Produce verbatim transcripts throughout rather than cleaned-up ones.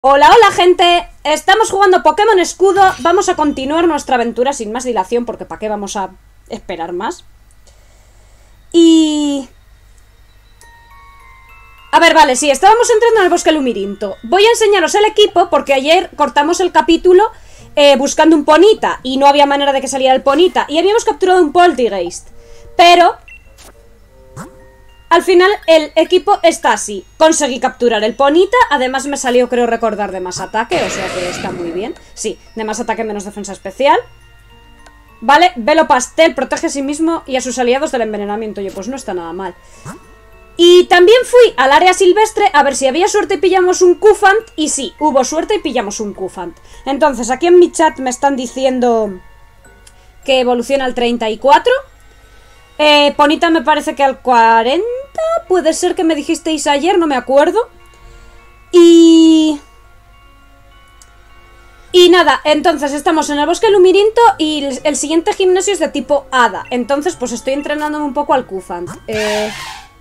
Hola, hola gente, estamos jugando Pokémon Escudo, vamos a continuar nuestra aventura sin más dilación porque ¿para qué vamos a esperar más? Y... A ver, vale, sí, estábamos entrando en el bosque Lumirinto. Voy a enseñaros el equipo porque ayer cortamos el capítulo eh, buscando un Ponita y no había manera de que saliera el Ponita y habíamos capturado un Poltergeist, pero... Al final el equipo está así. Conseguí capturar el Ponita. Además me salió, creo recordar, de más ataque. O sea que está muy bien. Sí, de más ataque menos defensa especial. Vale, Velo Pastel protege a sí mismo y a sus aliados del envenenamiento. Oye, pues no está nada mal. Y también fui al área silvestre a ver si había suerte y pillamos un Cufant. Y sí, hubo suerte y pillamos un Cufant. Entonces aquí en mi chat me están diciendo que evoluciona al treinta y cuatro. Eh, Ponita me parece que al cuarenta. Puede ser que me dijisteis ayer, no me acuerdo. Y... Y nada, entonces estamos en el bosque Lumirinto y el, el siguiente gimnasio es de tipo Hada. Entonces pues estoy entrenándome un poco al Cufant. Eh...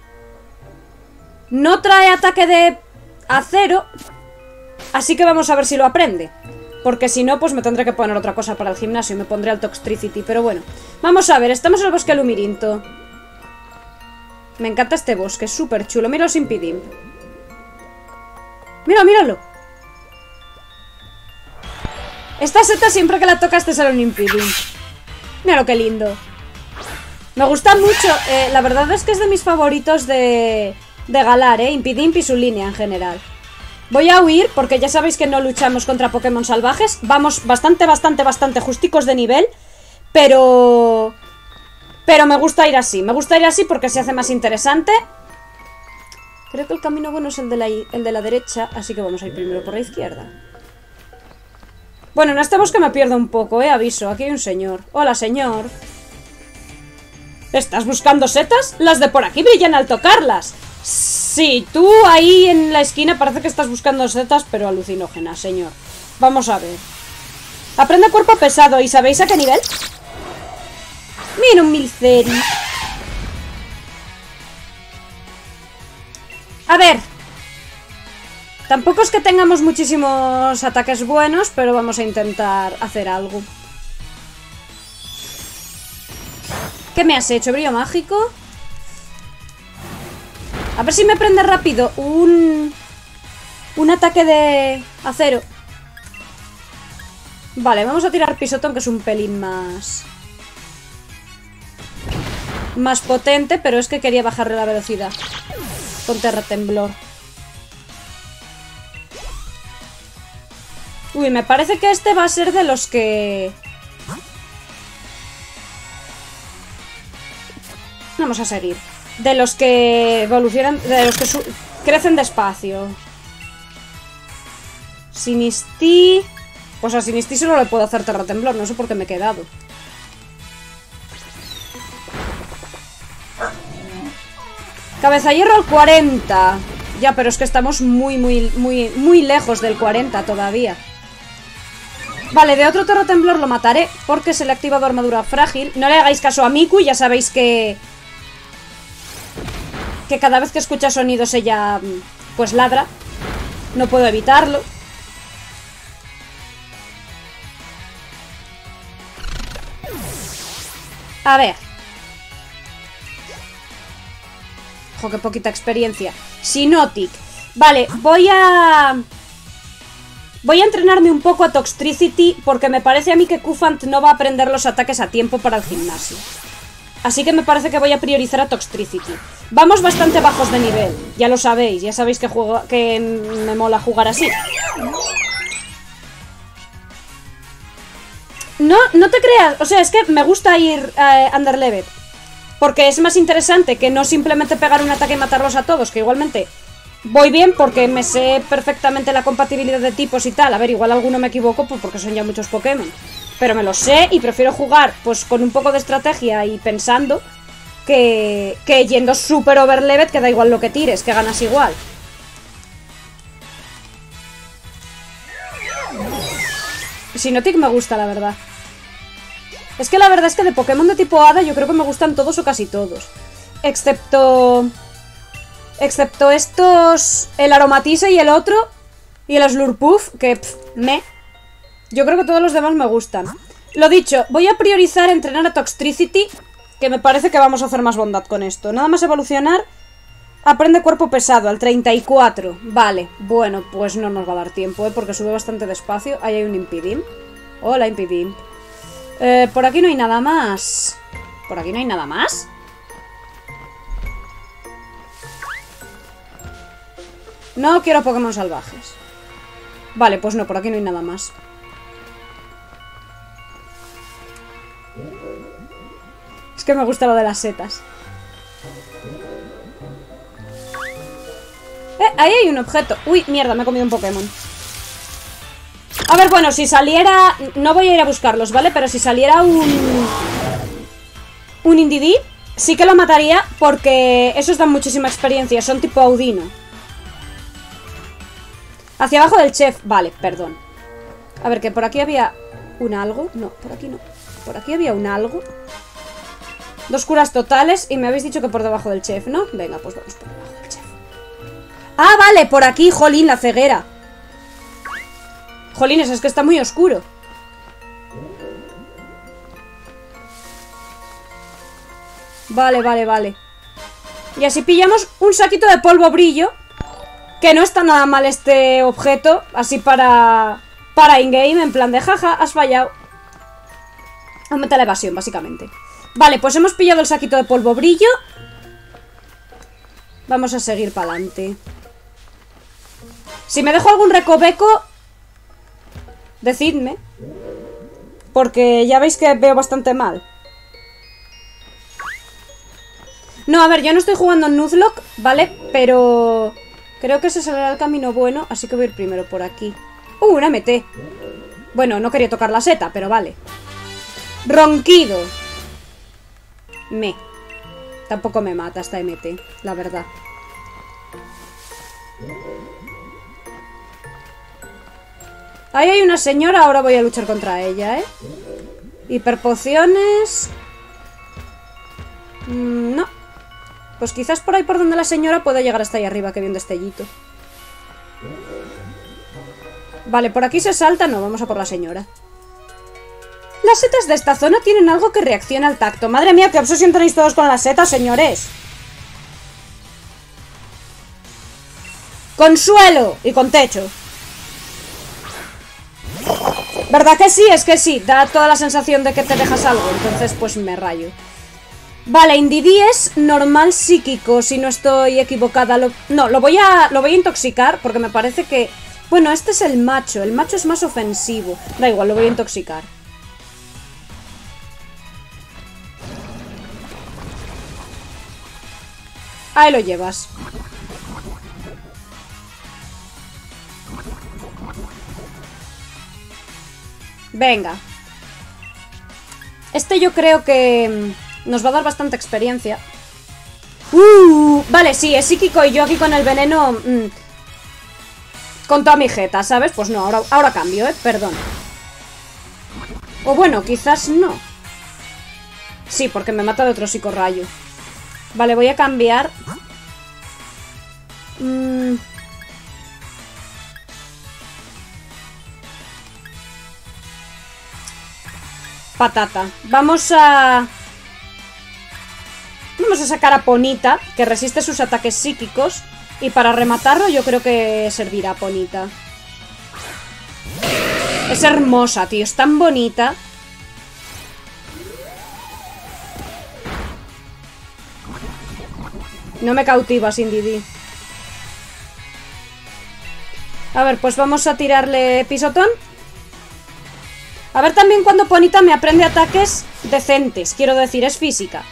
No trae ataque de acero, así que vamos a ver si lo aprende. Porque si no, pues me tendré que poner otra cosa para el gimnasio. Me pondré al Toxtricity, pero bueno. Vamos a ver, estamos en el bosque Lumirinto. Me encanta este bosque, es súper chulo. Mira los Impidimp. Mira, míralo. Esta seta siempre que la tocas te sale un Impidimp. Mira lo que lindo. Me gusta mucho. Eh, la verdad es que es de mis favoritos de, de Galar, eh. Impidimp y su línea en general. Voy a huir porque ya sabéis que no luchamos contra Pokémon salvajes. Vamos bastante, bastante, bastante justicos de nivel. Pero... Pero me gusta ir así. Me gusta ir así porque se hace más interesante. Creo que el camino bueno es el de la, el de la derecha. Así que vamos a ir primero por la izquierda. Bueno, en este bosque me pierdo un poco, eh. Aviso, aquí hay un señor. Hola, señor. ¿Estás buscando setas? Las de por aquí brillan al tocarlas. Sí, tú ahí en la esquina parece que estás buscando setas, pero alucinógenas, señor. Vamos a ver. Aprende cuerpo pesado. ¿Y sabéis a qué nivel? Mira un Milceri. A ver. Tampoco es que tengamos muchísimos ataques buenos, pero vamos a intentar hacer algo. ¿Qué me has hecho? ¿Brillo mágico? A ver si me prende rápido un... Un ataque de acero. Vale, vamos a tirar pisotón, que es un pelín más... Más potente, pero es que quería bajarle la velocidad con terratemblor. Uy, me parece que este va a ser de los que... Vamos a seguir. De los que evolucionan, de los que crecen despacio. Sinistí... Pues a Sinistí solo le puedo hacer terratemblor, no sé por qué me he quedado. Cabeza hierro al cuarenta. Ya, pero es que estamos muy, muy, muy, muy lejos del cuarenta todavía. Vale, de otro terratemblor lo mataré porque se le ha activado armadura frágil. No le hagáis caso a Miku, ya sabéis que... Que cada vez que escucha sonidos ella, pues ladra. No puedo evitarlo. A ver. Ojo, qué poquita experiencia. Sinotic. Vale, voy a... Voy a entrenarme un poco a Toxtricity porque me parece a mí que Cufant no va a aprender los ataques a tiempo para el gimnasio. Así que me parece que voy a priorizar a Toxtricity. Vamos bastante bajos de nivel, ya lo sabéis, ya sabéis que, juego, que me mola jugar así. No, no te creas, o sea, es que me gusta ir uh, underlevel. Porque es más interesante que no simplemente pegar un ataque y matarlos a todos, que igualmente voy bien porque me sé perfectamente la compatibilidad de tipos y tal. A ver, igual alguno me equivoco pues porque son ya muchos Pokémon. Pero me lo sé y prefiero jugar pues con un poco de estrategia y pensando que, que yendo super overleveled, que da igual lo que tires, que ganas igual. Sinotic me gusta, la verdad. Es que la verdad es que de Pokémon de tipo Hada yo creo que me gustan todos o casi todos. Excepto... Excepto estos... El Aromatize y el otro... Y el Slurpuff, que pff, me... Yo creo que todos los demás me gustan. Lo dicho, voy a priorizar entrenar a Toxtricity, que me parece que vamos a hacer más bondad con esto. Nada más evolucionar, aprende cuerpo pesado al treinta y cuatro. Vale, bueno, pues no nos va a dar tiempo, ¿eh? Porque sube bastante despacio. Ahí hay un Impidimp. Hola, Impidimp. Eh, por aquí no hay nada más. ¿Por aquí no hay nada más? No quiero Pokémon salvajes. Vale, pues no, por aquí no hay nada más. Es que me gusta lo de las setas. Eh, ahí hay un objeto. Uy, mierda, me he comido un Pokémon. A ver, bueno, si saliera... No voy a ir a buscarlos, ¿vale? Pero si saliera un... Un Indeedee, sí que lo mataría porque esos dan muchísima experiencia. Son tipo Audino. Hacia abajo del chef. Vale, perdón. A ver, que por aquí había un algo. No, por aquí no. Por aquí había un algo. Dos curas totales. Y me habéis dicho que por debajo del chef, ¿no? Venga, pues vamos por debajo del chef. Ah, vale, por aquí, jolín, la ceguera. Jolines, es que está muy oscuro. Vale, vale, vale. Y así pillamos un saquito de polvo brillo. Que no está nada mal este objeto. Así para... Para in-game, en plan de jaja, has fallado. Aumenta la evasión, básicamente. Vale, pues hemos pillado el saquito de polvo brillo. Vamos a seguir para adelante. Si me dejo algún recoveco, decidme. Porque ya veis que veo bastante mal. No, a ver, yo no estoy jugando en Nuzlocke, ¿vale? Pero creo que ese será el camino bueno, así que voy a ir primero por aquí. ¡Uh, una M T! Bueno, no quería tocar la seta, pero vale. Ronquido. Me. Tampoco me mata esta M T, la verdad. Ahí hay una señora, ahora voy a luchar contra ella, ¿eh? Hiperpociones... Mm, no. Pues quizás por ahí por donde la señora pueda llegar hasta ahí arriba, que bien destellito. Vale, por aquí se salta, no, vamos a por la señora. Las setas de esta zona tienen algo que reacciona al tacto. Madre mía, qué obsesión tenéis todos con las setas, señores. Con suelo y con techo. ¿Verdad que sí? Es que sí, da toda la sensación de que te dejas algo. Entonces pues me rayo. Vale, Indeedee es normal psíquico, si no estoy equivocada. Lo, no, lo voy, a, lo voy a intoxicar porque me parece que... Bueno, este es el macho. El macho es más ofensivo. Da igual, lo voy a intoxicar. Ahí lo llevas. Venga. Este yo creo que nos va a dar bastante experiencia. Uh, vale, sí, es psíquico y yo aquí con el veneno... Mmm, con toda mi jeta, ¿sabes? Pues no, ahora, ahora cambio, ¿eh? Perdón. O bueno, quizás no. Sí, porque me mata de otro psicorrayo. Vale, voy a cambiar. Mmm... Patata. Vamos a... Vamos a sacar a Ponita, que resiste sus ataques psíquicos. Y para rematarlo yo creo que servirá Ponita. Es hermosa, tío. Es tan bonita. No me cautivas, Indeedee. A ver, pues vamos a tirarle pisotón. A ver también cuando Ponita me aprende ataques decentes. Quiero decir, es física.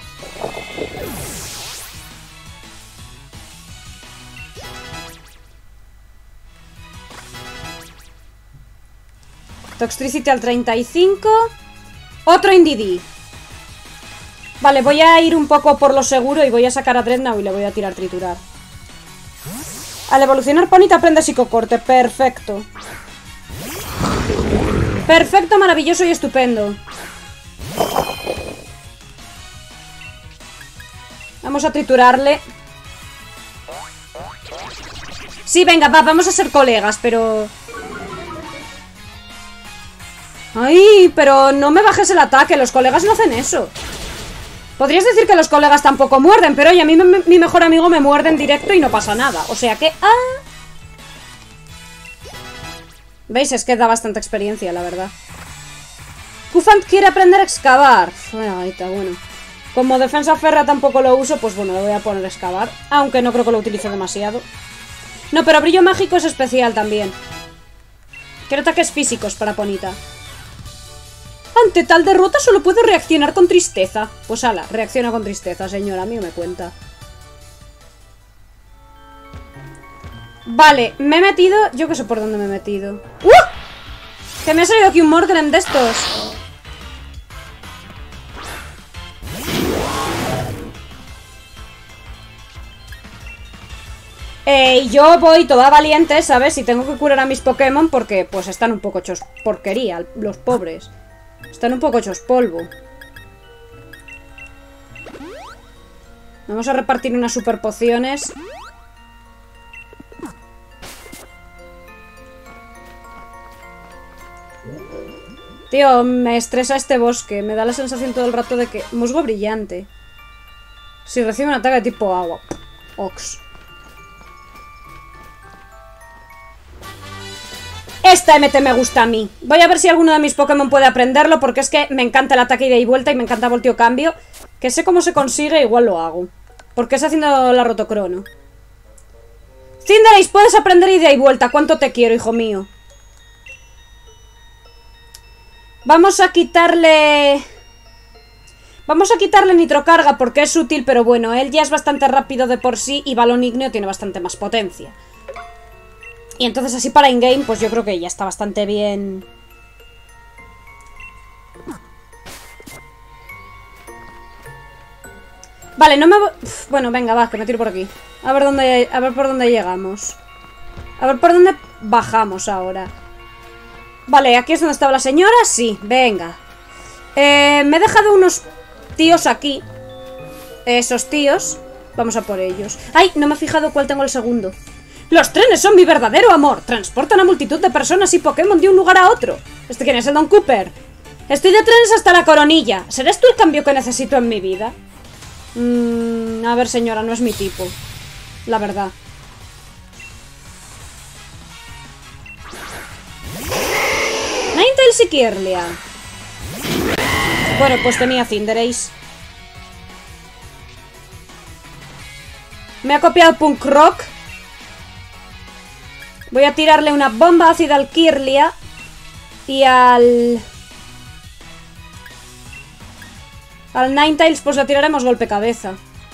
Toxtricity al treinta y cinco. Otro Indeedee. Vale, voy a ir un poco por lo seguro y voy a sacar a Dreadnought y le voy a tirar triturar. Al evolucionar Ponita aprende psicocorte. Perfecto. Perfecto, maravilloso y estupendo. Vamos a triturarle. Sí, venga, va, vamos a ser colegas, pero... Ay, pero no me bajes el ataque, los colegas no hacen eso. Podrías decir que los colegas tampoco muerden, pero oye, a mí me, mi mejor amigo me muerde en directo y no pasa nada. O sea que... ¡Ah! ¿Veis? Es que da bastante experiencia, la verdad. Kufant quiere aprender a excavar. Bueno, ahí está, bueno. Como defensa férrea tampoco lo uso, pues bueno, le voy a poner a excavar. Aunque no creo que lo utilice demasiado. No, pero brillo mágico es especial también. Quiero ataques físicos para Ponita. Ante tal derrota solo puedo reaccionar con tristeza. Pues ala, reacciona con tristeza, señora. A mí me cuenta. Vale, me he metido... Yo que sé por dónde me he metido. ¡Uh! Que me ha salido aquí un Morgrem de estos. Eh, y yo voy toda valiente, ¿sabes? Y tengo que curar a mis Pokémon porque pues están un poco hechos porquería, los pobres. Están un poco hechos polvo. Vamos a repartir unas super pociones. Tío, me estresa este bosque. Me da la sensación todo el rato de que... Musgo brillante. Si recibe un ataque de tipo agua. Ox. Esta M T me gusta a mí. Voy a ver si alguno de mis Pokémon puede aprenderlo, porque es que me encanta el ataque ida y vuelta y me encanta voltio cambio. Que sé cómo se consigue, igual lo hago. Porque es haciendo la rotocrono. Cinderace, puedes aprender ida y vuelta. ¿Cuánto te quiero, hijo mío? Vamos a quitarle... Vamos a quitarle nitrocarga porque es útil, pero bueno, él ya es bastante rápido de por sí y balón ígneo tiene bastante más potencia. Y entonces así para in-game, pues yo creo que ya está bastante bien. Vale, no me... Uf, bueno, venga, va, que me tiro por aquí. A ver dónde... A ver por dónde llegamos. A ver por dónde bajamos ahora. Vale, aquí es donde estaba la señora. Sí, venga. Eh, me he dejado unos tíos aquí. Esos tíos. Vamos a por ellos. ¡Ay! No me he fijado cuál tengo el segundo. ¡Los trenes son mi verdadero amor! Transportan a multitud de personas y Pokémon de un lugar a otro. ¿Este quién es? ¿El Don Cooper? Estoy de trenes hasta la coronilla. ¿Serás tú el cambio que necesito en mi vida? Mm, a ver, señora, no es mi tipo. La verdad. Ninetales y Kirlia. Bueno, pues tenía Cinderace. Me ha copiado Punk Rock. Voy a tirarle una bomba ácida al Kirlia. Y al... Al Ninetales pues le tiraremos golpe cabeza.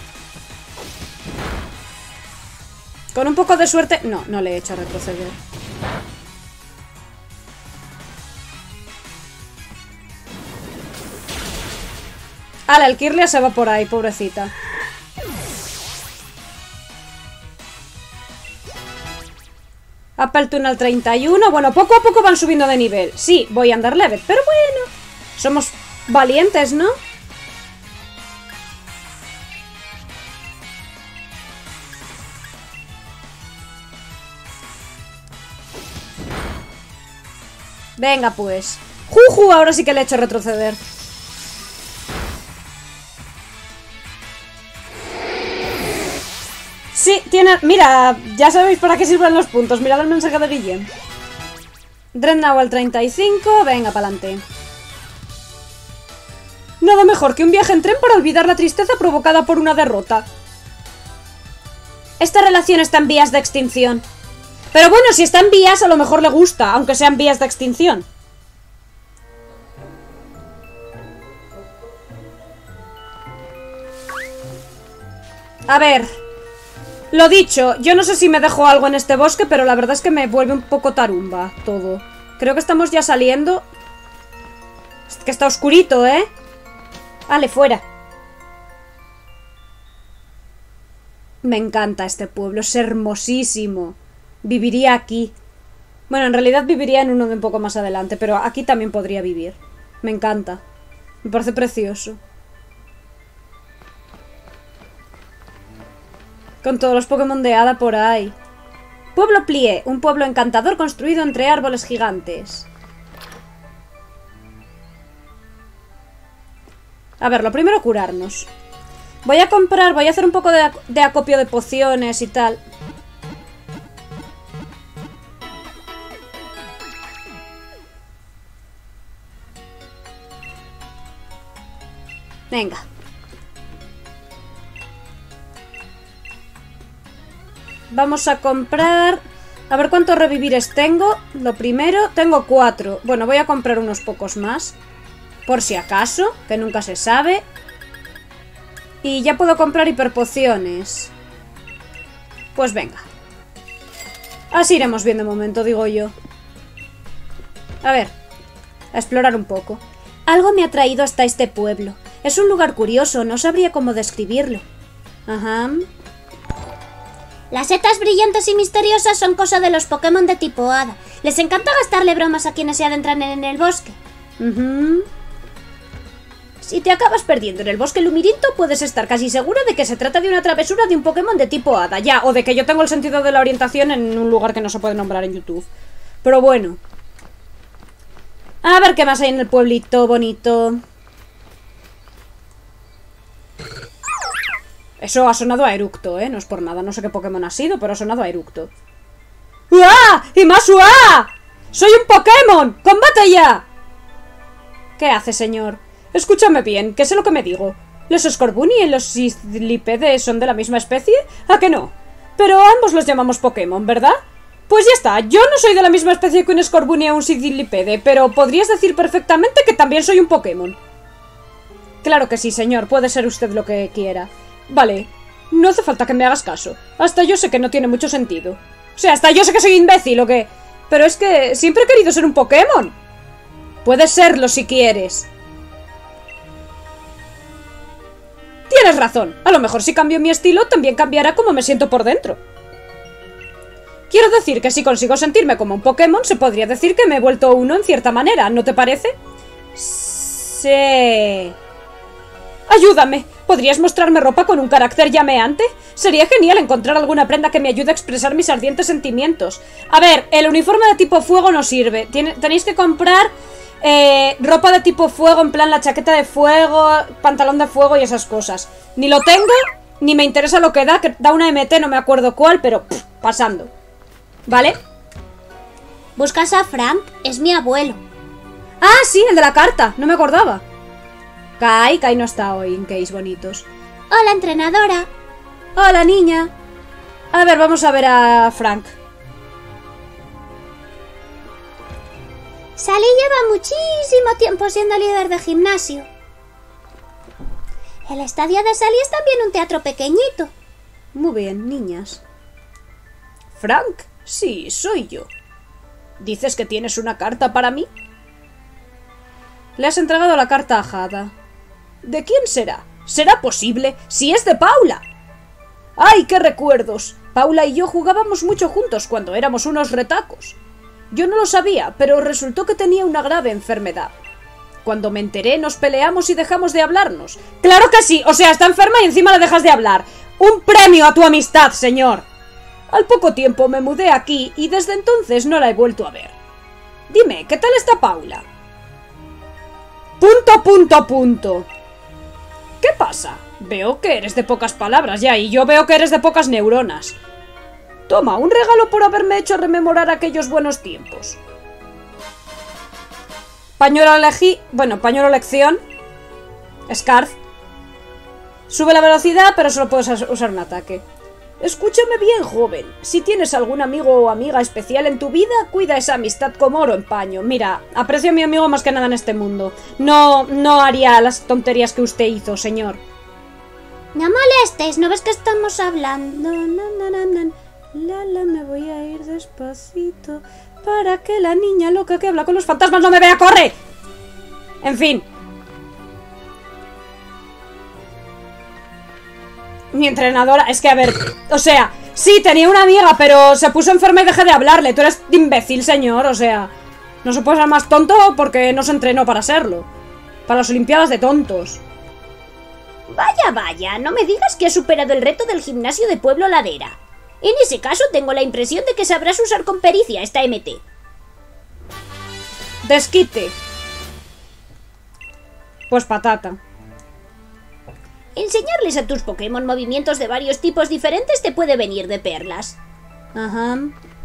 Con un poco de suerte... No, no le he hecho retroceder. Ala, el Kirlia se va por ahí, pobrecita. Apple Tunnel treinta y uno. Bueno, poco a poco van subiendo de nivel. Sí, voy a andar leve, pero bueno. Somos valientes, ¿no? Venga, pues. ¡Juju! Ahora sí que le he hecho retroceder. Sí, tiene... Mira, ya sabéis para qué sirven los puntos. Mirad el mensaje de Guillem. Dreadnought al treinta y cinco. Venga, pa'lante. Nada mejor que un viaje en tren para olvidar la tristeza provocada por una derrota. Esta relación está en vías de extinción. Pero bueno, si está en vías, a lo mejor le gusta, aunque sean vías de extinción. A ver... Lo dicho, yo no sé si me dejo algo en este bosque, pero la verdad es que me vuelve un poco tarumba todo. Creo que estamos ya saliendo. Es que está oscurito, ¿eh? Vale, fuera. Me encanta este pueblo, es hermosísimo. Viviría aquí. Bueno, en realidad viviría en uno de un poco más adelante, pero aquí también podría vivir. Me encanta. Me parece precioso. Con todos los Pokémon de hada por ahí. Pueblo Plié, un pueblo encantador construido entre árboles gigantes. A ver, lo primero curarnos. Voy a comprar, voy a hacer un poco de, de acopio de pociones y tal. Venga. Vamos a comprar... A ver cuántos revivires tengo. Lo primero, tengo cuatro. Bueno, voy a comprar unos pocos más. Por si acaso, que nunca se sabe. Y ya puedo comprar hiperpociones. Pues venga. Así iremos bien de momento, digo yo. A ver, a explorar un poco. Algo me ha traído hasta este pueblo. Es un lugar curioso, no sabría cómo describirlo. Ajá. Las setas brillantes y misteriosas son cosa de los Pokémon de tipo Hada. Les encanta gastarle bromas a quienes se adentran en el bosque. Uh-huh. Si te acabas perdiendo en el bosque Lumirinto, puedes estar casi segura de que se trata de una travesura de un Pokémon de tipo Hada, ya, o de que yo tengo el sentido de la orientación en un lugar que no se puede nombrar en YouTube. Pero bueno. A ver qué más hay en el pueblito bonito. Eso ha sonado a eructo, ¿eh? No es por nada, no sé qué Pokémon ha sido, pero ha sonado a eructo. ¡Uah! ¡Imasua! ¡Soy un Pokémon! ¡Combate ya! ¿Qué hace, señor? Escúchame bien, que sé lo que me digo. ¿Los Scorbunny y los Sizzlipede son de la misma especie? ¿A que no? Pero ambos los llamamos Pokémon, ¿verdad? Pues ya está, yo no soy de la misma especie que un Scorbunny o un Sizzlipede, pero podrías decir perfectamente que también soy un Pokémon. Claro que sí, señor, puede ser usted lo que quiera. Vale, no hace falta que me hagas caso. Hasta yo sé que no tiene mucho sentido. O sea, hasta yo sé que soy imbécil o qué. Pero es que siempre he querido ser un Pokémon. Puedes serlo si quieres. Tienes razón. A lo mejor si cambio mi estilo, también cambiará cómo me siento por dentro. Quiero decir que si consigo sentirme como un Pokémon, se podría decir que me he vuelto uno en cierta manera, ¿no te parece? Sí. ¡Ayúdame! ¿Podrías mostrarme ropa con un carácter llameante? Sería genial encontrar alguna prenda que me ayude a expresar mis ardientes sentimientos. A ver, el uniforme de tipo fuego no sirve. Tiene, tenéis que comprar eh, ropa de tipo fuego, en plan la chaqueta de fuego, pantalón de fuego y esas cosas. Ni lo tengo, ni me interesa lo que da, que da una M T, no me acuerdo cuál, pero pff, pasando. ¿Vale? ¿Buscas a Frank? Es mi abuelo. Ah, sí, el de la carta, no me acordaba. Kai, Kai no está hoy en Case Bonitos. Hola, entrenadora. Hola, niña. A ver, vamos a ver a Frank. Sally lleva muchísimo tiempo siendo líder de gimnasio. El estadio de Sally es también un teatro pequeñito. Muy bien, niñas. Frank, sí, soy yo. ¿Dices que tienes una carta para mí? Le has entregado la carta a Hada. ¿De quién será? ¿Será posible? ¡Si es de Paula! ¡Ay, qué recuerdos! Paula y yo jugábamos mucho juntos cuando éramos unos retacos. Yo no lo sabía, pero resultó que tenía una grave enfermedad. Cuando me enteré, nos peleamos y dejamos de hablarnos. ¡Claro que sí! O sea, está enferma y encima le dejas de hablar. ¡Un premio a tu amistad, señor! Al poco tiempo me mudé aquí y desde entonces no la he vuelto a ver. Dime, ¿qué tal está Paula? Punto, punto, punto. ¿Qué pasa? Veo que eres de pocas palabras ya, y yo veo que eres de pocas neuronas. Toma, un regalo por haberme hecho rememorar aquellos buenos tiempos. Pañuelo elegí... Bueno, pañuelo lección. Scarf. Sube la velocidad, pero solo puedes usar un ataque. Escúchame bien, joven. Si tienes algún amigo o amiga especial en tu vida, cuida esa amistad como oro en paño. Mira, aprecio a mi amigo más que nada en este mundo. No, no haría las tonterías que usted hizo, señor. No molestes, ¿no ves que estamos hablando? Na, na, na, na. Lala, me voy a ir despacito para que la niña loca que habla con los fantasmas no me vea. ¡Corre! En fin. Mi entrenadora... Es que, a ver... O sea, sí, tenía una amiga, pero se puso enferma y dejé de hablarle. Tú eres imbécil, señor. O sea, no se puede ser más tonto porque no se entrenó para serlo. Para las olimpiadas de tontos. Vaya, vaya, no me digas que has superado el reto del gimnasio de Pueblo Ladera. En ese caso, tengo la impresión de que sabrás usar con pericia esta M T. Desquite. Pues patata. Enseñarles a tus Pokémon movimientos de varios tipos diferentes te puede venir de perlas. Ajá.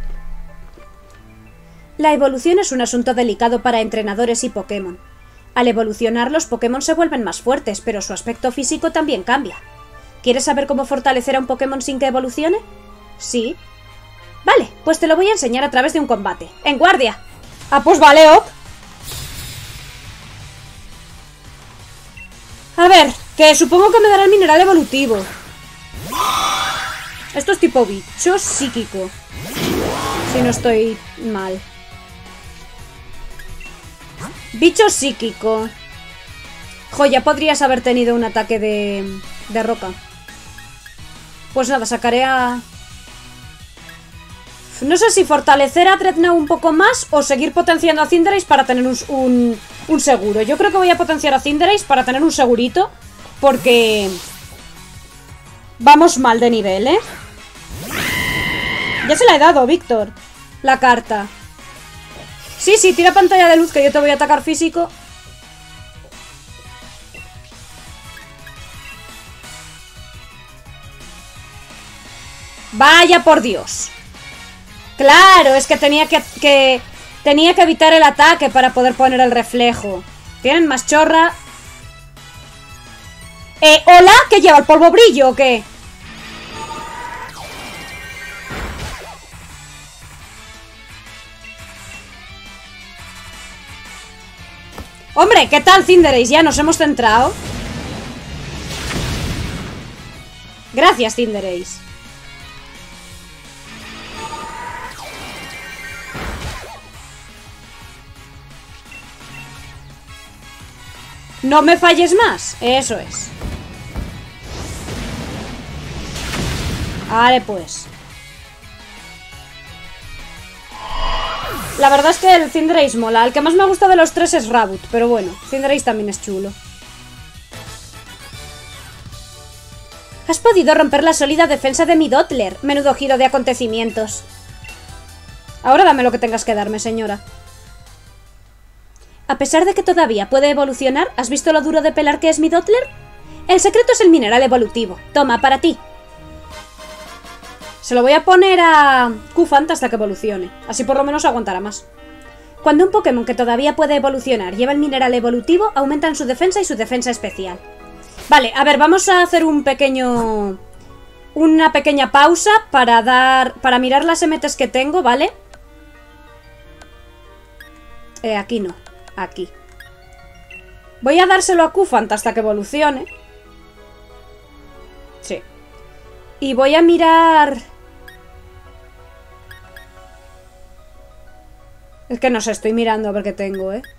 La evolución es un asunto delicado para entrenadores y Pokémon. Al evolucionar, los Pokémon se vuelven más fuertes, pero su aspecto físico también cambia. ¿Quieres saber cómo fortalecer a un Pokémon sin que evolucione? Sí. Vale, pues te lo voy a enseñar a través de un combate. ¡En guardia! Ah, pues vale, op. A ver, que supongo que me dará el mineral evolutivo. Esto es tipo bicho psíquico. Si no estoy mal. Bicho psíquico. Joya, podrías haber tenido un ataque de, de roca. Pues nada, sacaré a... No sé si fortalecer a Drednaw un poco más o seguir potenciando a Cinderace para tener un, un, un seguro. Yo creo que voy a potenciar a Cinderace para tener un segurito, porque vamos mal de nivel, ¿eh? Ya se la he dado, Víctor, la carta. Sí, sí, tira pantalla de luz que yo te voy a atacar físico. Vaya por Dios. Claro, es que tenía que, que tenía que evitar el ataque para poder poner el reflejo. ¿Tienen más chorra? Eh, ¿hola? ¿Qué lleva el polvo brillo o qué? Hombre, ¿qué tal, Cinderace? Ya nos hemos centrado. Gracias, Cinderace. No me falles más. Eso es. Vale, pues. La verdad es que el Cinderace mola. El que más me gusta de los tres es Raboot, pero bueno, Cinderace también es chulo. Has podido romper la sólida defensa de mi Dottler. Menudo giro de acontecimientos. Ahora dame lo que tengas que darme, señora. A pesar de que todavía puede evolucionar, ¿has visto lo duro de pelar que es mi Dottler? El secreto es el mineral evolutivo. Toma, para ti. Se lo voy a poner a Cufant hasta que evolucione. Así por lo menos aguantará más. Cuando un Pokémon que todavía puede evolucionar lleva el mineral evolutivo, aumentan su defensa y su defensa especial. Vale, a ver, vamos a hacer un pequeño... Una pequeña pausa para dar... Para mirar las M Ts que tengo, ¿vale? Eh, aquí no. Aquí. Voy a dárselo a Cufant hasta que evolucione. Sí. Y voy a mirar... Es que no sé, estoy mirando a ver qué tengo, ¿eh?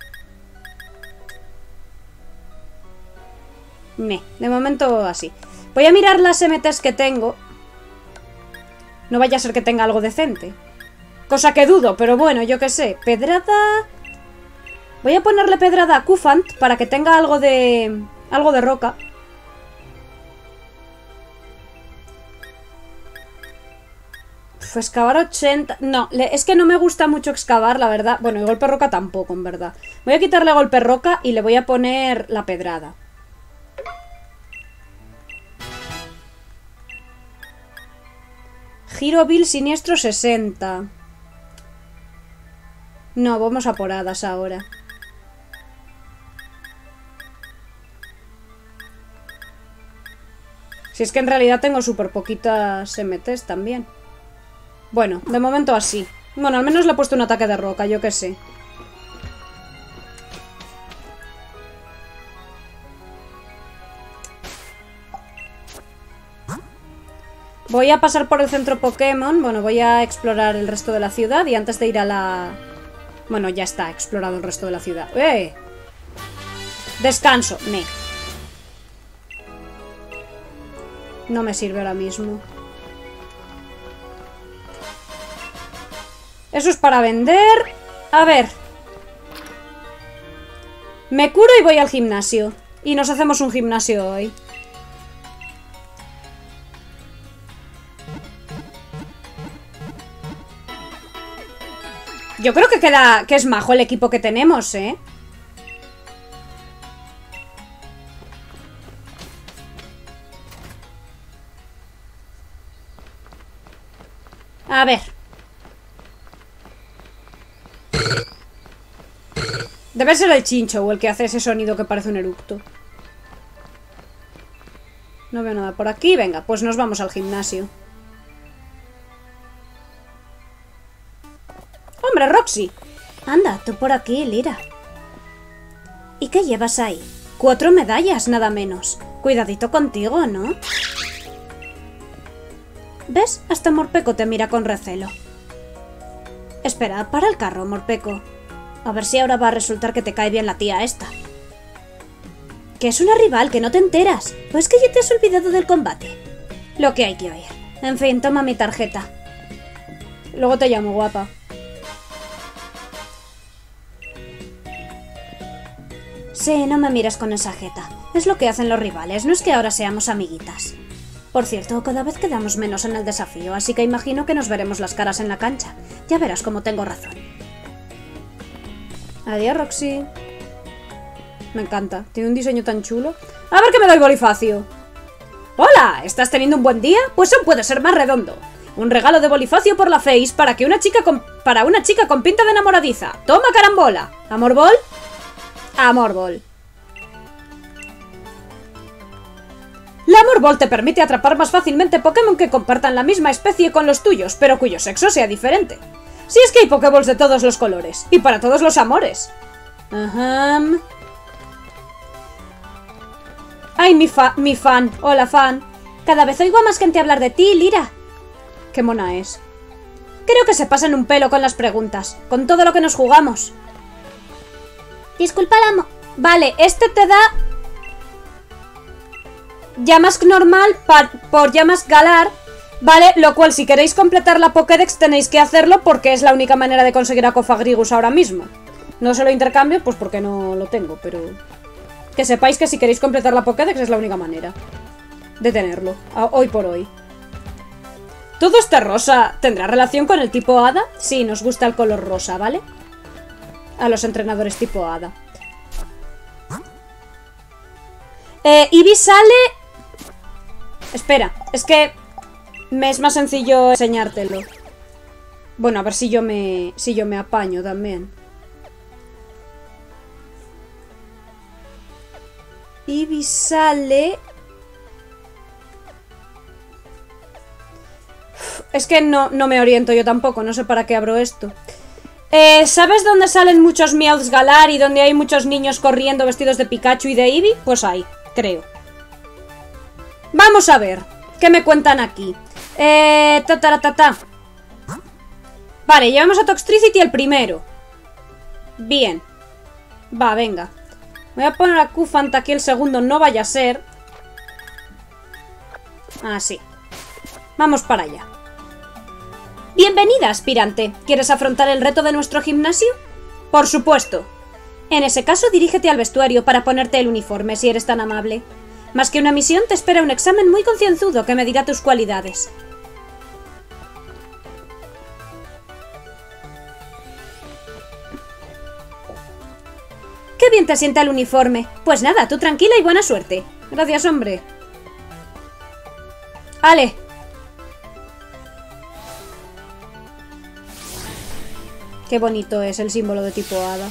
Me, de momento así. Voy a mirar las M Ts que tengo. No vaya a ser que tenga algo decente. Cosa que dudo, pero bueno, yo qué sé. Pedrada... Voy a ponerle pedrada a Cufant para que tenga algo de... Algo de roca. Uf, excavar ochenta... No, le... es que no me gusta mucho excavar, la verdad. Bueno, y golpe roca tampoco, en verdad. Voy a quitarle golpe roca y le voy a poner la pedrada. Giro vil siniestro sesenta. No, vamos a por hadas ahora. Si es que en realidad tengo súper poquitas M Ts también. Bueno, de momento así. Bueno, al menos le he puesto un ataque de roca, yo qué sé. Voy a pasar por el centro Pokémon. Bueno, voy a explorar el resto de la ciudad. Y antes de ir a la... Bueno, ya está, he explorado el resto de la ciudad. ¡Eh! Descanso, me. No me sirve ahora mismo. Eso es para vender. A ver. Me curo y voy al gimnasio. Y nos hacemos un gimnasio hoy. Yo creo que queda... que es majo el equipo que tenemos, ¿eh? A ver. Debe ser el Chincho o el que hace ese sonido que parece un eructo. No veo nada por aquí. Venga, pues nos vamos al gimnasio. ¡Hombre, Roxy! Anda, tú por aquí, Lyra. ¿Y qué llevas ahí? Cuatro medallas, nada menos. Cuidadito contigo, ¿no? ¿Ves? Hasta Morpeko te mira con recelo. Espera, para el carro, Morpeko. A ver si ahora va a resultar que te cae bien la tía esta. Que es una rival, que no te enteras. ¿O es que ya te has olvidado del combate? Lo que hay que oír. En fin, toma mi tarjeta. Luego te llamo, guapa. Sí, no me mires con esa jeta. Es lo que hacen los rivales, no es que ahora seamos amiguitas. Por cierto, cada vez quedamos menos en el desafío, así que imagino que nos veremos las caras en la cancha. Ya verás cómo tengo razón. Adiós, Roxy. Me encanta, tiene un diseño tan chulo. A ver que me doy Bonifacio. ¡Hola! ¿Estás teniendo un buen día? Pues aún puede ser más redondo. Un regalo de Bonifacio por la Face para que una chica con... para una chica con pinta de enamoradiza. ¡Toma, carambola! ¿Amor bol? Amor bol. La Amor Ball te permite atrapar más fácilmente Pokémon que compartan la misma especie con los tuyos, pero cuyo sexo sea diferente. Si es que hay Pokéballs de todos los colores, y para todos los amores. Ajá. Ay, mi, fa mi fan. Hola, fan. Cada vez oigo a más gente hablar de ti, Lyra. Qué mona es. Creo que se pasan un pelo con las preguntas, con todo lo que nos jugamos. Disculpa la mo... Vale, este te da... Llamask normal por Llamask Galar, ¿vale? Lo cual, si queréis completar la Pokédex, tenéis que hacerlo porque es la única manera de conseguir a Cofagrigus ahora mismo. No se lo intercambio, pues porque no lo tengo, pero... Que sepáis que si queréis completar la Pokédex es la única manera de tenerlo, hoy por hoy. ¿Todo este rosa tendrá relación con el tipo hada? Sí, nos gusta el color rosa, ¿vale? A los entrenadores tipo hada. Eh, Eevee sale... Espera, es que me es más sencillo enseñártelo. Bueno, a ver si yo me, si yo me apaño también. Eevee sale... Es que no, no me oriento yo tampoco, no sé para qué abro esto. Eh, ¿Sabes dónde salen muchos Meowths Galar y donde hay muchos niños corriendo vestidos de Pikachu y de Eevee? Pues ahí, creo. Vamos a ver, ¿qué me cuentan aquí? Eh, ta, ta, ta, ta. Vale, llevamos a Toxtricity el primero. Bien. Va, venga. Voy a poner a Cufant aquí el segundo, no vaya a ser. Así. Vamos para allá. Bienvenida, aspirante. ¿Quieres afrontar el reto de nuestro gimnasio? Por supuesto. En ese caso, dirígete al vestuario para ponerte el uniforme, si eres tan amable. Más que una misión, te espera un examen muy concienzudo que medirá tus cualidades. ¡Qué bien te sienta el uniforme! Pues nada, tú tranquila y buena suerte. Gracias, hombre. ¡Ale! Qué bonito es el símbolo de tipo hada.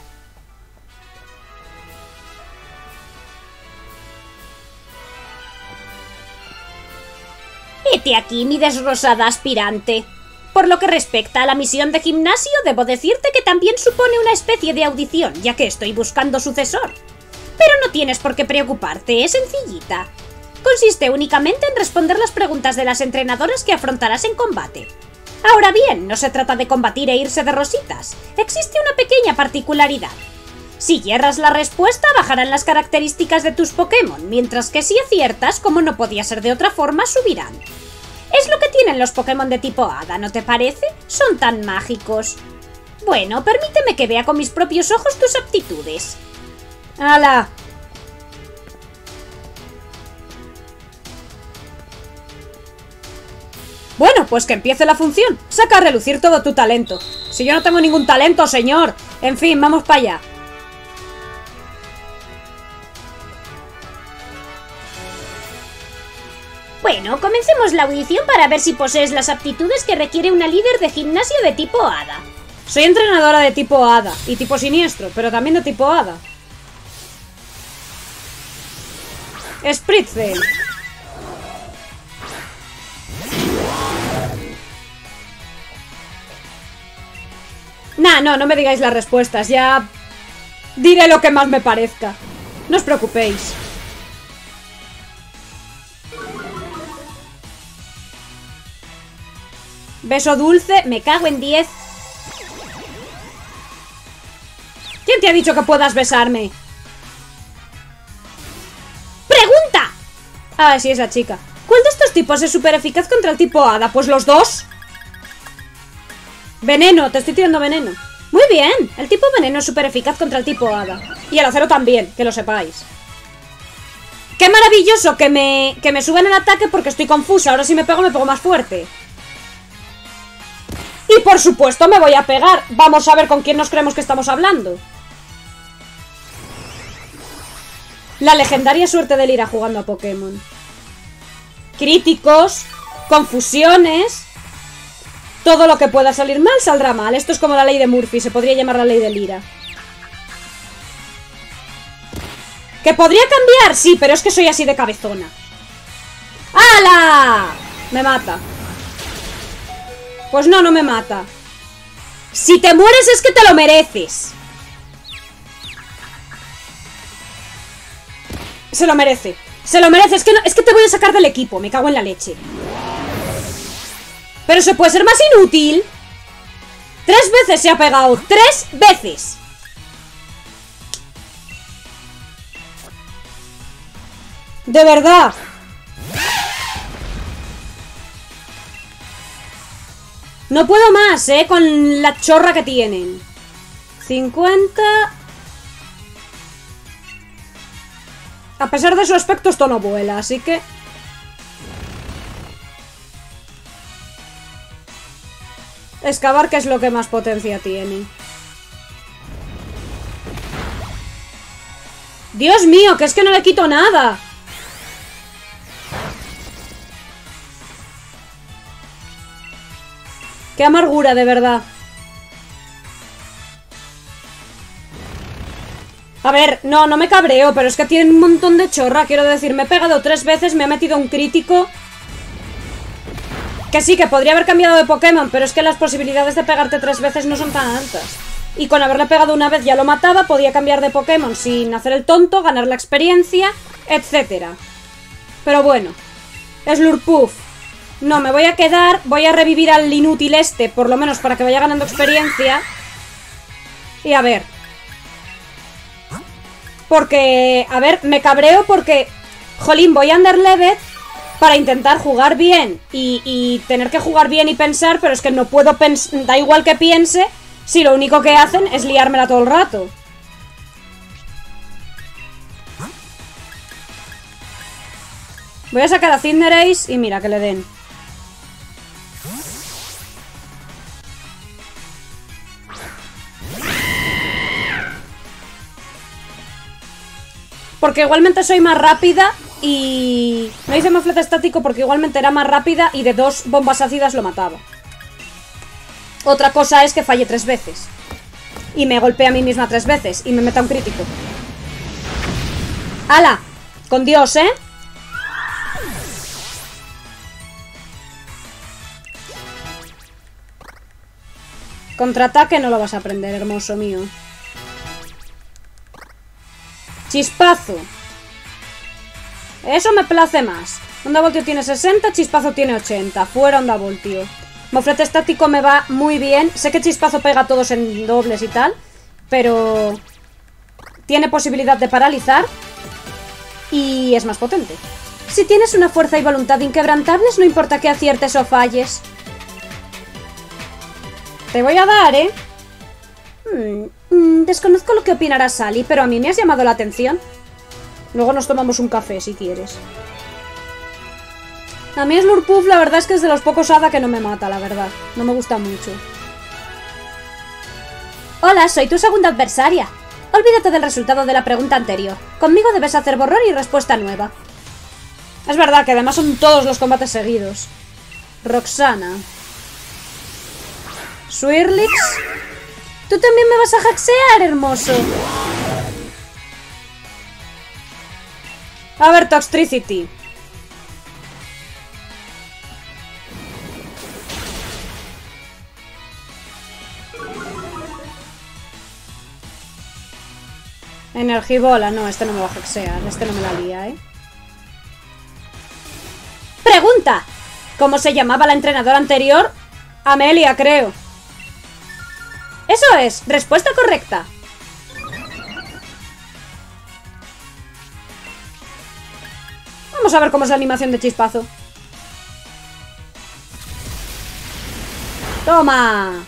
Hete aquí, mi desrosada aspirante. Por lo que respecta a la misión de gimnasio, debo decirte que también supone una especie de audición, ya que estoy buscando sucesor. Pero no tienes por qué preocuparte, es sencillita. Consiste únicamente en responder las preguntas de las entrenadoras que afrontarás en combate. Ahora bien, no se trata de combatir e irse de rositas. Existe una pequeña particularidad. Si hierras la respuesta, bajarán las características de tus Pokémon, mientras que si aciertas, como no podía ser de otra forma, subirán. Es lo que tienen los Pokémon de tipo hada, ¿no te parece? Son tan mágicos. Bueno, permíteme que vea con mis propios ojos tus aptitudes. ¡Hala! Bueno, pues que empiece la función. Saca a relucir todo tu talento. Si yo no tengo ningún talento, señor. En fin, vamos para allá. Bueno, comencemos la audición para ver si posees las aptitudes que requiere una líder de gimnasio de tipo hada. Soy entrenadora de tipo hada y tipo siniestro, pero también de tipo hada. Spritze. Nah, no, no me digáis las respuestas, ya diré lo que más me parezca. No os preocupéis. Beso dulce, me cago en diez. ¿Quién te ha dicho que puedas besarme? ¡Pregunta! Ah, sí, es la chica. ¿Cuál de estos tipos es súper eficaz contra el tipo hada? Pues los dos. Veneno, te estoy tirando veneno. Muy bien, el tipo veneno es súper eficaz contra el tipo hada. Y el acero también, que lo sepáis. ¡Qué maravilloso que me, que me suben el ataque porque estoy confusa! Ahora si me pego, me pego más fuerte. Y por supuesto me voy a pegar. Vamos a ver con quién nos creemos que estamos hablando. La legendaria suerte de Lira jugando a Pokémon. Críticos, confusiones. Todo lo que pueda salir mal saldrá mal. Esto es como la ley de Murphy, se podría llamar la ley de Lira. ¿Que podría cambiar? Sí, pero es que soy así de cabezona. ¡Hala! Me mata. Pues no, no me mata. Si te mueres es que te lo mereces. Se lo merece. Se lo merece. Es que, no, es que te voy a sacar del equipo. Me cago en la leche. Pero se puede ser más inútil. Tres veces se ha pegado. Tres veces. De verdad. No puedo más, eh, con la chorra que tienen. cincuenta. A pesar de su aspecto, esto no vuela, así que... Excavar, que es lo que más potencia tiene. ¡Dios mío! Que es que no le quito nada. ¡Qué amargura, de verdad! A ver, no, no me cabreo, pero es que tiene un montón de chorra. Quiero decir, me he pegado tres veces, me ha metido un crítico. Que sí, que podría haber cambiado de Pokémon, pero es que las posibilidades de pegarte tres veces no son tan altas. Y con haberle pegado una vez ya lo mataba, podía cambiar de Pokémon sin hacer el tonto, ganar la experiencia, etcétera. Pero bueno, Slurpuff. No, me voy a quedar, voy a revivir al inútil este, por lo menos para que vaya ganando experiencia. Y a ver. Porque, a ver, me cabreo porque, jolín, voy a underlevel para intentar jugar bien y, y tener que jugar bien y pensar, pero es que no puedo pensar, da igual que piense, si lo único que hacen es liármela todo el rato. Voy a sacar a Cinderace y mira, que le den. Porque igualmente soy más rápida y... No hice moflete estático porque igualmente era más rápida y de dos bombas ácidas lo mataba. Otra cosa es que falle tres veces. Y me golpee a mí misma tres veces y me meta un crítico. ¡Hala! Con Dios, ¿eh? Contraataque no lo vas a aprender, hermoso mío. Chispazo. Eso me place más. Onda Voltio tiene sesenta, Chispazo tiene ochenta. Fuera Onda Voltio. Moflete estático me va muy bien. Sé que Chispazo pega a todos en dobles y tal, pero tiene posibilidad de paralizar y es más potente. Si tienes una fuerza y voluntad inquebrantables, no importa que aciertes o falles. Te voy a dar, ¿eh? Hmm, mm, desconozco lo que opinará Sally, pero a mí me has llamado la atención. Luego nos tomamos un café, si quieres. A mí Slurpuff, la verdad es que es de los pocos hada que no me mata, la verdad. No me gusta mucho. Hola, soy tu segunda adversaria. Olvídate del resultado de la pregunta anterior. Conmigo debes hacer borrón y respuesta nueva. Es verdad que además son todos los combates seguidos. Roxana. Swirlix. Tú también me vas a hackear, hermoso. A ver, Toxtricity. Energibola, no, este no me va a hexear, este no me la lía, ¿eh? ¡Pregunta! ¿Cómo se llamaba la entrenadora anterior? Amelia, creo. Eso es, respuesta correcta. Vamos a ver cómo es la animación de chispazo. ¡Toma!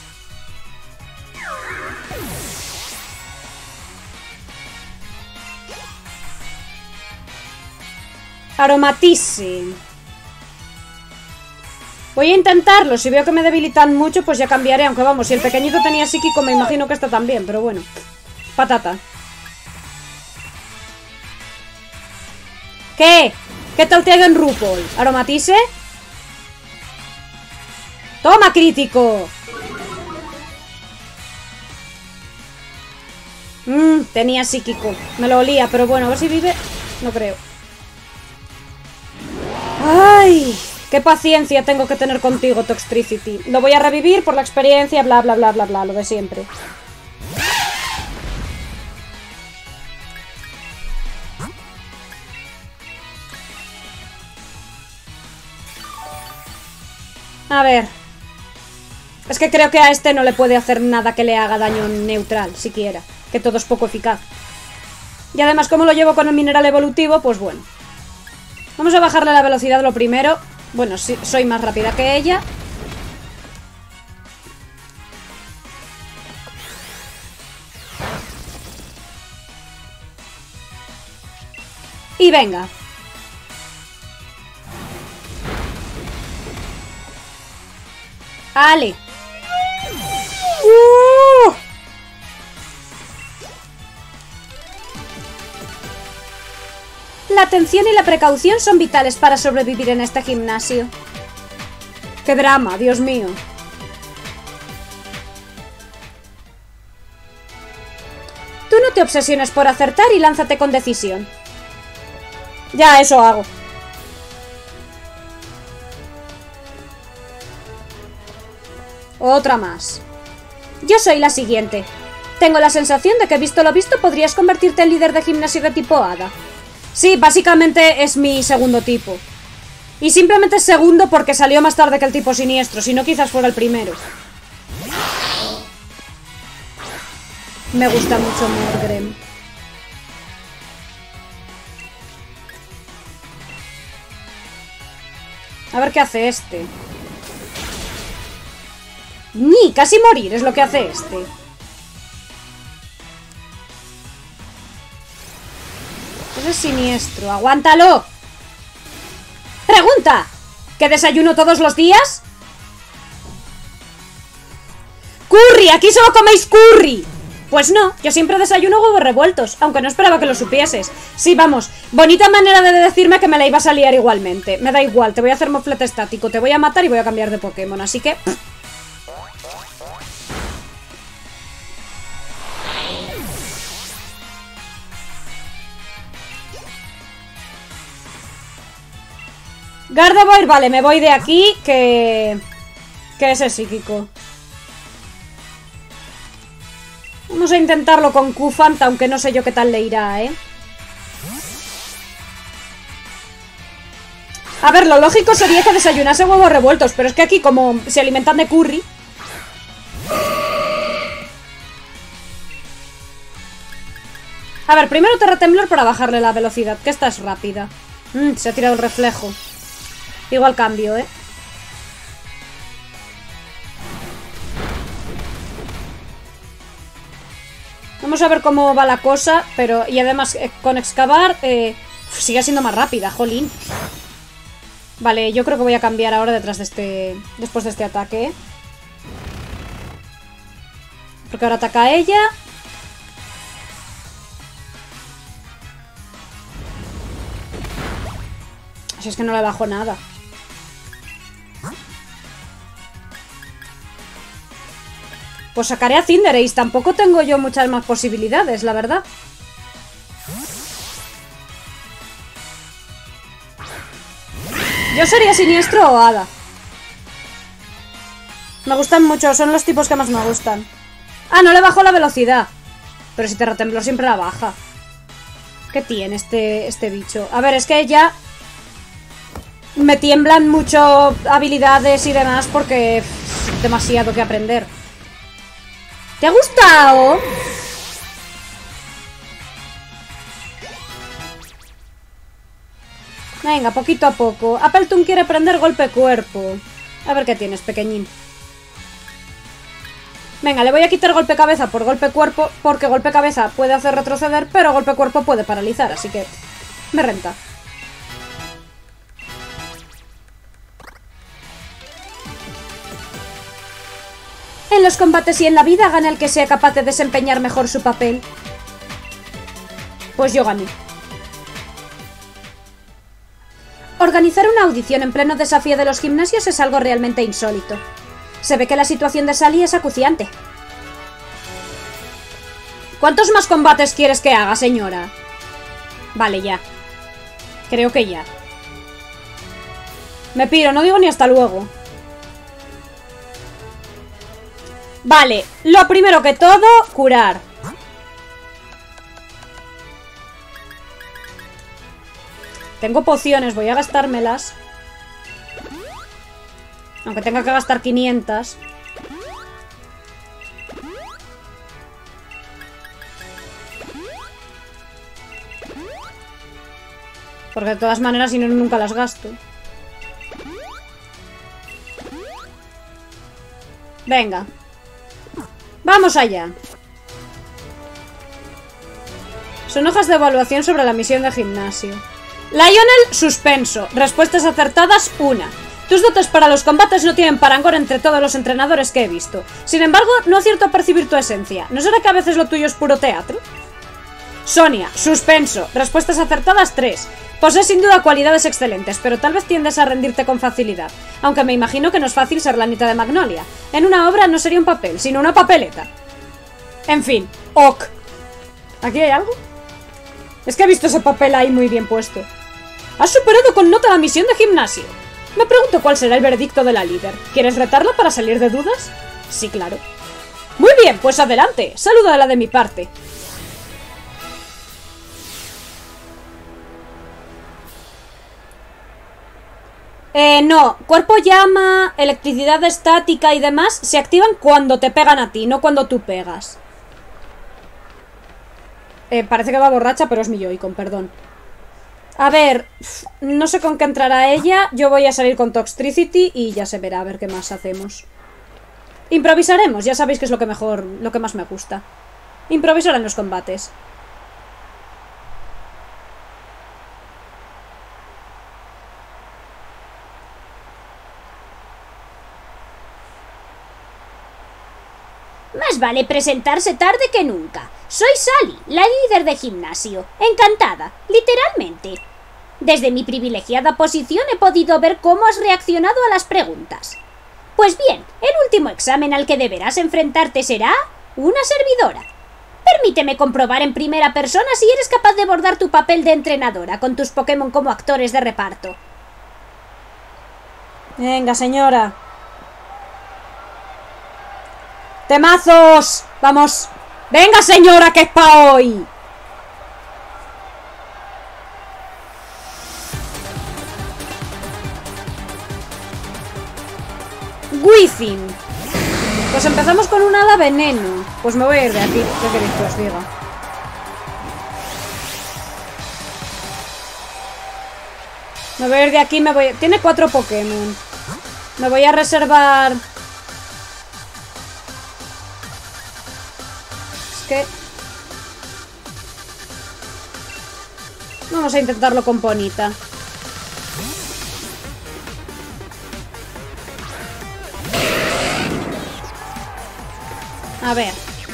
Aromatice. Voy a intentarlo. Si veo que me debilitan mucho, pues ya cambiaré. Aunque vamos, si el pequeñito tenía psíquico, me imagino que esta también. Pero bueno. Patata. ¿Qué? ¿Qué tal te hago en RuPaul? ¿Aromatice? ¡Toma, crítico! Mmm, tenía psíquico. Me lo olía, pero bueno, a ver si vive. No creo. ¡Ay! ¡Qué paciencia tengo que tener contigo, Toxtricity! Lo voy a revivir por la experiencia, bla, bla, bla, bla, bla, lo de siempre. A ver. Es que creo que a este no le puede hacer nada que le haga daño neutral, siquiera. Que todo es poco eficaz. Y además, como lo llevo con el mineral evolutivo, pues bueno. Vamos a bajarle la velocidad lo primero. Bueno, sí, soy más rápida que ella. Y venga. ¡Ale! ¡Uh! La atención y la precaución son vitales para sobrevivir en este gimnasio. ¡Qué drama, Dios mío! Tú no te obsesiones por acertar y lánzate con decisión. Ya, eso hago. Otra más. Yo soy la siguiente. Tengo la sensación de que, visto lo visto, podrías convertirte en líder de gimnasio de tipo hada. Sí, básicamente es mi segundo tipo. Y simplemente es segundo porque salió más tarde que el tipo siniestro, si no quizás fuera el primero. Me gusta mucho Morgrem. A ver qué hace este. Ni, casi morir es lo que hace este. Ese es siniestro, aguántalo. Pregunta, ¿qué desayuno todos los días? ¡Curry! ¡Aquí solo coméis curry! Pues no, yo siempre desayuno huevos revueltos, aunque no esperaba que lo supieses. Sí, vamos, bonita manera de decirme que me la ibas a liar igualmente. Me da igual, te voy a hacer moflete estático, te voy a matar y voy a cambiar de Pokémon, así que... Gardevoir, vale, me voy de aquí, que... que es el psíquico. Vamos a intentarlo con Cufant, aunque no sé yo qué tal le irá, ¿eh? A ver, lo lógico sería que desayunase huevos revueltos, pero es que aquí, como se alimentan de curry... A ver, primero terratemblor para bajarle la velocidad, que esta es rápida. Mm, se ha tirado el reflejo. Igual cambio, ¿eh? Vamos a ver cómo va la cosa, pero... Y además, eh, con excavar, eh, sigue siendo más rápida, jolín. Vale, yo creo que voy a cambiar ahora detrás de este... Después de este ataque. Porque ahora ataca a ella. Si es que no le bajo nada. Pues sacaré a Cinderace. Tampoco tengo yo muchas más posibilidades, la verdad. Yo sería Siniestro o Hada. Me gustan mucho, son los tipos que más me gustan. Ah, no le bajo la velocidad. Pero si Terratemblor siempre la baja. ¿Qué tiene este, este bicho? A ver, es que ya me tiemblan mucho habilidades y demás porque es demasiado que aprender. ¿Te ha gustado? Venga, poquito a poco. Appletun quiere aprender golpe cuerpo. A ver qué tienes, pequeñín. Venga, le voy a quitar golpe cabeza por golpe cuerpo, porque golpe cabeza puede hacer retroceder, pero golpe cuerpo puede paralizar, así que me renta. En los combates y en la vida gana el que sea capaz de desempeñar mejor su papel. Pues yo gané. Organizar una audición en pleno desafío de los gimnasios es algo realmente insólito. Se ve que la situación de Sally es acuciante. ¿Cuántos más combates quieres que haga, señora? Vale, ya. Creo que ya. Me piro, no digo ni hasta luego. Vale, lo primero que todo, curar. Tengo pociones, voy a gastármelas. Aunque tenga que gastar quinientas. Porque de todas maneras, si no, nunca las gasto. Venga. ¡Vamos allá! Son hojas de evaluación sobre la misión de gimnasio. Lionel, suspenso. Respuestas acertadas, una. Tus dotes para los combates no tienen parangón entre todos los entrenadores que he visto. Sin embargo, no acierto a percibir tu esencia. ¿No será que a veces lo tuyo es puro teatro? Sonia, suspenso. Respuestas acertadas, tres. Posees sin duda cualidades excelentes, pero tal vez tiendes a rendirte con facilidad. Aunque me imagino que no es fácil ser la Anita de Magnolia. En una obra no sería un papel, sino una papeleta. En fin, ok. ¿Aquí hay algo? Es que he visto ese papel ahí muy bien puesto. Has superado con nota la misión de gimnasio. Me pregunto cuál será el veredicto de la líder. ¿Quieres retarla para salir de dudas? Sí, claro. Muy bien, pues adelante. Salúdala de mi parte. Eh, no. Cuerpo llama, electricidad estática y demás se activan cuando te pegan a ti, no cuando tú pegas. Eh, parece que va borracha, pero es mi Joy-Con, perdón. A ver, no sé con qué entrará ella. Yo voy a salir con Toxtricity y ya se verá a ver qué más hacemos. Improvisaremos, ya sabéis que es lo que mejor, lo que más me gusta. Improvisar en los combates. Más vale presentarse tarde que nunca. Soy Sally, la líder de gimnasio. Encantada, literalmente. Desde mi privilegiada posición he podido ver cómo has reaccionado a las preguntas. Pues bien, el último examen al que deberás enfrentarte será una servidora. Permíteme comprobar en primera persona si eres capaz de bordar tu papel de entrenadora con tus Pokémon como actores de reparto. Venga, señora. ¡Temazos! ¡Vamos! ¡Venga, señora, que es pa' hoy! Within. Pues empezamos con un hada veneno. Pues me voy a ir de aquí. ¿Qué queréis que os diga? Me voy a ir de aquí, me voy a... Tiene cuatro Pokémon. Me voy a reservar... Es que... Vamos a intentarlo con Ponita. A ver.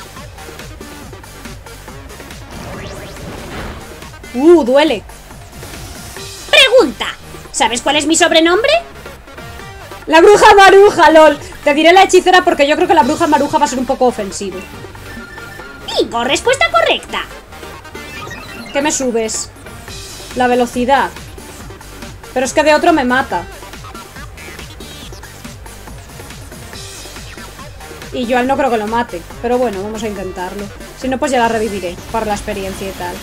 Uh, duele. Pregunta. ¿Sabes cuál es mi sobrenombre? La bruja maruja, lol. Te diré la hechicera porque yo creo que la bruja maruja va a ser un poco ofensivo. Bingo, respuesta correcta. ¿Qué me subes? La velocidad. Pero es que de otro me mata. Y yo a él no creo que lo mate. Pero bueno, vamos a intentarlo. Si no, pues ya la reviviré para la experiencia y tal.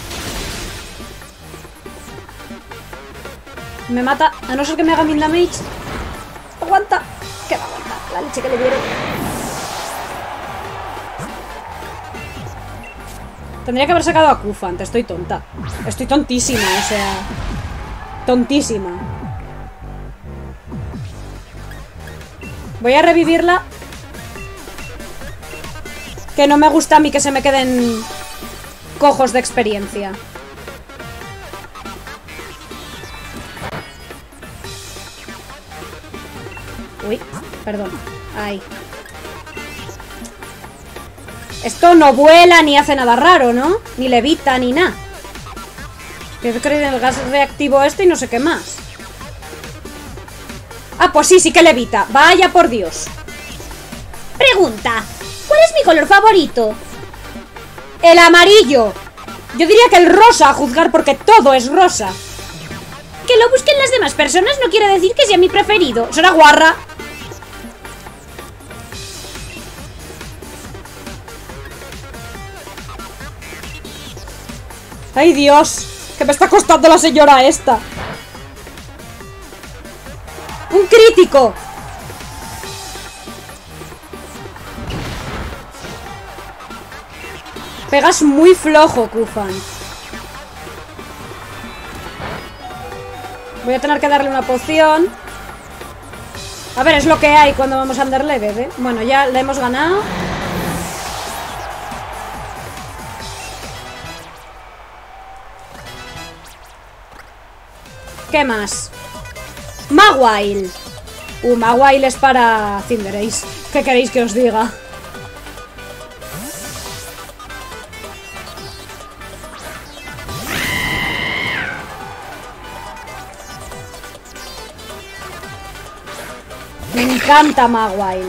Me mata, a no ser que me haga min damage. Aguanta. Que va a aguantar la leche que le dieron. Tendría que haber sacado a Kufant. Estoy tonta. Estoy tontísima, o sea... Tontísima. Voy a revivirla. Que no me gusta a mí que se me queden cojos de experiencia. Uy, perdón. Ahí. Esto no vuela ni hace nada raro, ¿no? Ni levita ni nada. Yo creo en el gas reactivo este y no sé qué más. Ah, pues sí, sí que levita. Vaya por Dios. Pregunta. ¿Cuál es mi color favorito? El amarillo. Yo diría que el rosa, a juzgar porque todo es rosa. Que lo busquen las demás personas no quiere decir que sea mi preferido. Será guarra. ¡Ay, Dios! ¡Que me está costando la señora esta! ¡Un crítico! Pegas muy flojo, Kufant. Voy a tener que darle una poción. A ver, es lo que hay cuando vamos a underlevel, ¿eh? Bueno, ya le hemos ganado. ¿Qué más? Mawile. Uh, Mawile es para Cinderace. ¿Qué queréis que os diga? Me encanta Mawile.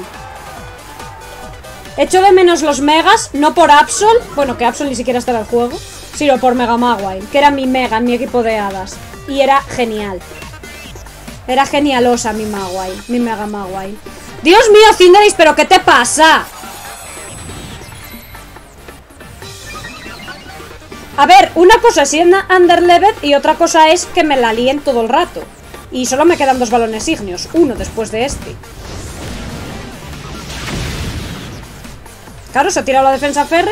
Echo de menos los megas, no por Absol. Bueno, que Absol ni siquiera está en el juego, sino por Mega Mawile, que era mi mega en mi equipo de hadas. Y era genial. Era genialosa mi Mawile, mi Mega Mawile. ¡Dios mío, Cinderace! ¿Pero qué te pasa? A ver, una cosa es ir underlevel y otra cosa es que me la líen todo el rato. Y solo me quedan dos balones ígneos, uno después de este. Claro, se ha tirado la defensa férrea.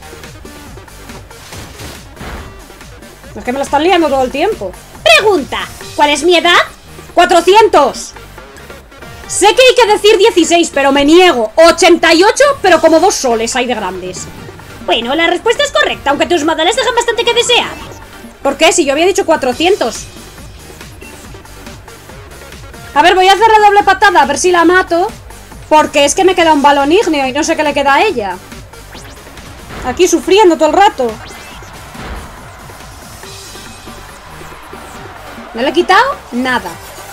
Es que me la están liando todo el tiempo. Pregunta. ¿Cuál es mi edad? ¡cuatrocientos! Sé que hay que decir dieciséis, pero me niego. ochenta y ocho, pero como dos soles hay de grandes. Bueno, la respuesta es correcta, aunque tus modales dejan bastante que desear. ¿Por qué? Si yo había dicho cuatrocientos. A ver, voy a hacer la doble patada, a ver si la mato. Porque es que me queda un balón ígneo y no sé qué le queda a ella. Aquí sufriendo todo el rato. ¿No le he quitado? Nada.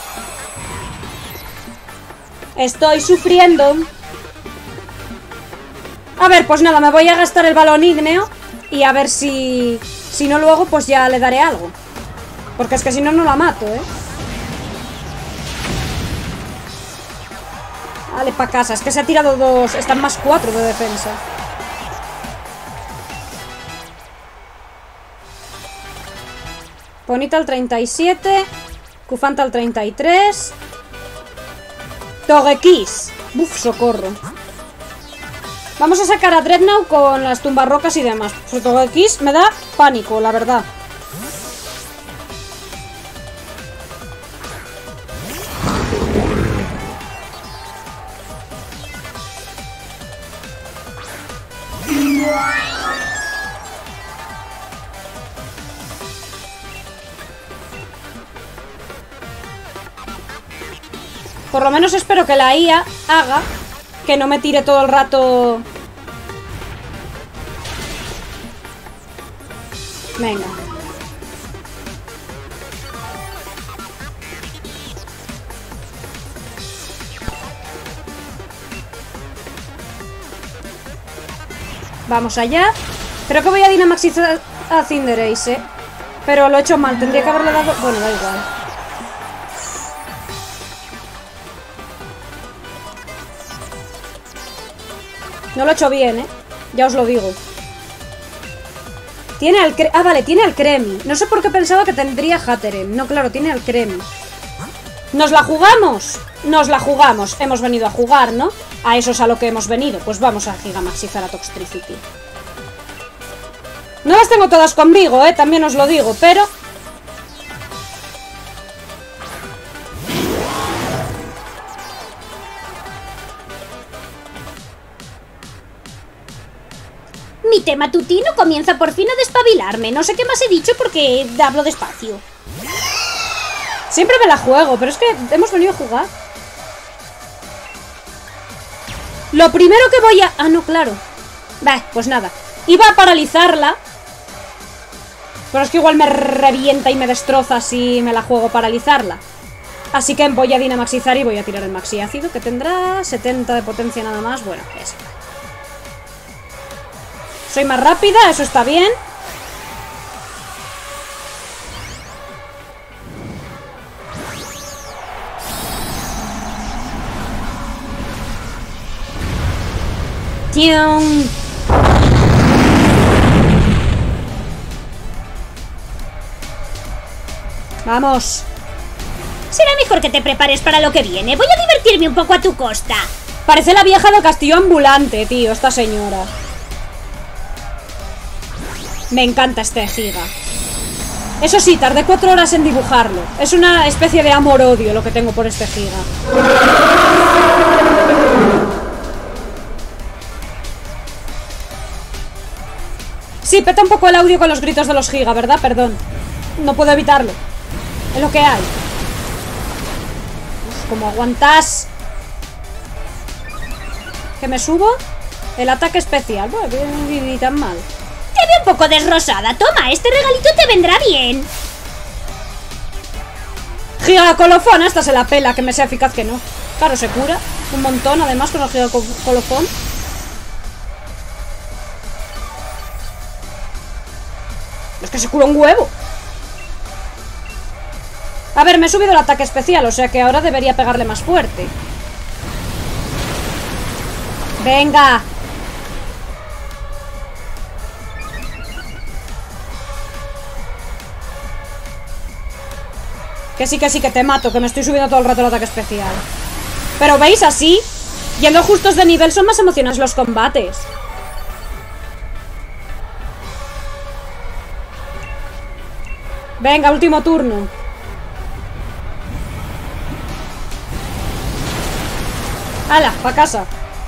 Estoy sufriendo. A ver, pues nada, me voy a gastar el balón ígneo. Y a ver si... Si no luego, pues ya le daré algo. Porque es que si no, no la mato, ¿eh? Vale, pa' casa. Es que se ha tirado dos... Están más cuatro de defensa. Ponyta al treinta y siete. Kufant al treinta y tres. Togekiss. Uf, socorro. Vamos a sacar a Dreadnought con las tumbarrocas y demás. Pues Togekiss me da pánico, la verdad. Por lo menos espero que la I A haga que no me tire todo el rato. Venga. Vamos allá. Creo que voy a Dynamaxizar a Cinderace, ¿eh? Pero lo he hecho mal. Tendría que haberle dado... Bueno, da igual. No lo he hecho bien, ¿eh? Ya os lo digo. Tiene al cre... Ah, vale, tiene al Cremi. No sé por qué pensaba que tendría Hatterene. No, claro, tiene al Cremi. ¿Nos la jugamos? Nos la jugamos. Hemos venido a jugar, ¿no? A eso es a lo que hemos venido. Pues vamos a Gigamaxizar a Toxtricity. No las tengo todas conmigo, ¿eh? También os lo digo, pero... Mi tema tutino comienza por fin a despabilarme. No sé qué más he dicho porque hablo despacio. Siempre me la juego, pero es que hemos venido a jugar. Lo primero que voy a... Ah, no, claro. Bah, pues nada. Iba a paralizarla. Pero es que igual me revienta y me destroza si me la juego paralizarla. Así que voy a Dynamaxizar y voy a tirar el Maxi Ácido, que tendrá setenta de potencia nada más. Bueno, es... Soy más rápida, eso está bien. ¡Tium! Vamos. Será mejor que te prepares para lo que viene. Voy a divertirme un poco a tu costa. Parece la vieja del castillo ambulante, tío, esta señora. Me encanta este giga. Eso sí, tardé cuatro horas en dibujarlo. Es una especie de amor-odio lo que tengo por este giga. Sí, peta un poco el audio con los gritos de los giga, ¿verdad? Perdón. No puedo evitarlo. Es lo que hay. Uf, ¿cómo aguantas? ¿Que me subo? El ataque especial. Bueno, ni tan mal. Te veo un poco desrosada. Toma, este regalito te vendrá bien. Giga colofón, esta se la pela, que me sea eficaz que no. Claro, se cura un montón, además, con el giga colofón. Es que se cura un huevo. A ver, me he subido el ataque especial, o sea que ahora debería pegarle más fuerte. ¡Venga! Que sí, que sí, que te mato, que me estoy subiendo todo el rato el ataque especial. Pero veis, así, yendo justos de nivel, son más emocionantes los combates. Venga, último turno. ¡Hala! Pa' casa.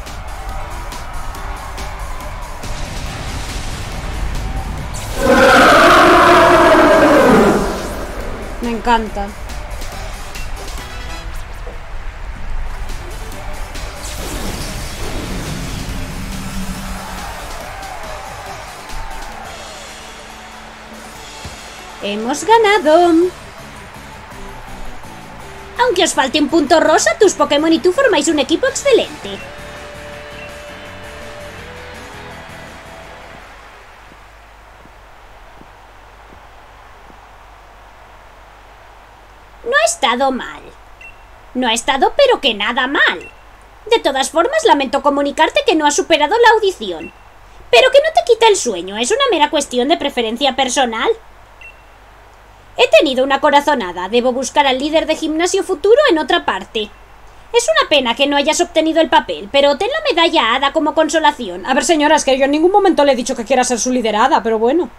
Me encanta. Hemos ganado. Aunque os falte un punto rosa, tus Pokémon y tú formáis un equipo excelente. No ha estado mal. No ha estado pero que nada mal. De todas formas, lamento comunicarte que no has superado la audición. Pero que no te quita el sueño, es una mera cuestión de preferencia personal. He tenido una corazonada, debo buscar al líder de gimnasio futuro en otra parte. Es una pena que no hayas obtenido el papel, pero ten la medalla hada como consolación. A ver, señora, es que yo en ningún momento le he dicho que quiera ser su liderada, pero bueno.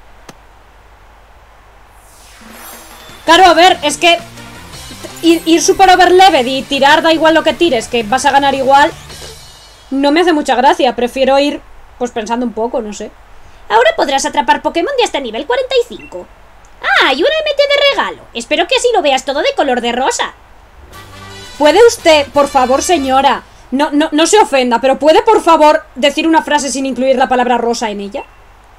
Claro, a ver, es que ir, ir super overleveled y tirar da igual lo que tires, que vas a ganar igual, no me hace mucha gracia. Prefiero ir, pues pensando un poco, no sé. Ahora podrás atrapar Pokémon de hasta nivel cuarenta y cinco. ¡Ah! Y una M T de regalo. Espero que así lo veas todo de color de rosa. ¿Puede usted, por favor, señora, no, no, no se ofenda, pero puede, por favor, decir una frase sin incluir la palabra rosa en ella?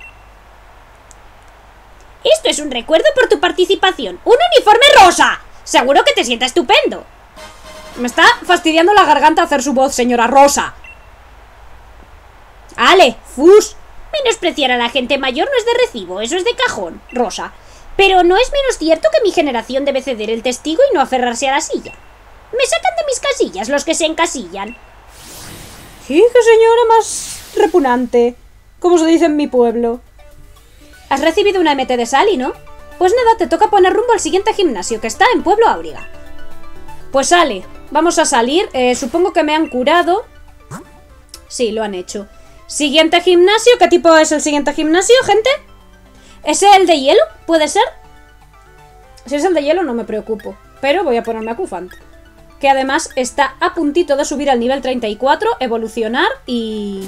Esto es un recuerdo por tu participación. ¡Un uniforme rosa! Seguro que te sienta estupendo. Me está fastidiando la garganta hacer su voz, señora Rosa. Ale, ¡Fus! Menospreciar a la gente mayor no es de recibo, eso es de cajón, Rosa. Pero no es menos cierto que mi generación debe ceder el testigo y no aferrarse a la silla. Me sacan de mis casillas los que se encasillan. ¡Sí, qué señora más repugnante! Como se dice en mi pueblo. Has recibido una M T de Sally, ¿no? Pues nada, te toca poner rumbo al siguiente gimnasio, que está en Pueblo Auriga. Pues sale, vamos a salir. Eh, supongo que me han curado. Sí, lo han hecho. Siguiente gimnasio, ¿qué tipo es el siguiente gimnasio, gente? ¿Es el de hielo? ¿Puede ser? Si es el de hielo no me preocupo, pero voy a ponerme a Cufant, que además está a puntito de subir al nivel treinta y cuatro, evolucionar y...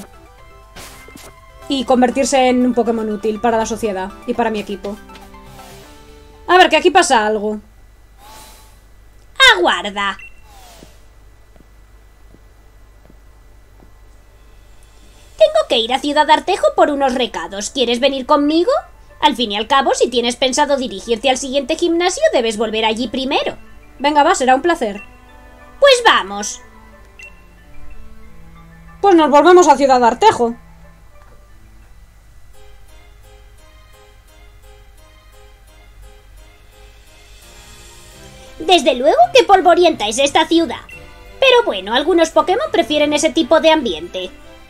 y convertirse en un Pokémon útil para la sociedad y para mi equipo. A ver, que aquí pasa algo. ¡Aguarda! Tengo que ir a Ciudad Artejo por unos recados. ¿Quieres venir conmigo? Al fin y al cabo, si tienes pensado dirigirte al siguiente gimnasio, debes volver allí primero. Venga, va, será un placer. Pues vamos. Pues nos volvemos a Ciudad Artejo. Desde luego que polvorienta es esta ciudad. Pero bueno, algunos Pokémon prefieren ese tipo de ambiente.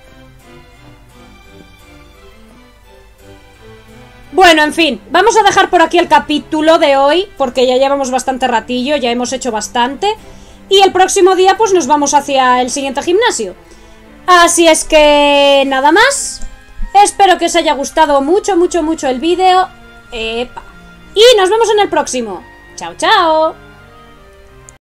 Bueno, en fin, vamos a dejar por aquí el capítulo de hoy, porque ya llevamos bastante ratillo, ya hemos hecho bastante. Y el próximo día pues nos vamos hacia el siguiente gimnasio. Así es que nada más. Espero que os haya gustado mucho, mucho, mucho el vídeo. Epa. Y nos vemos en el próximo. Chao, chao.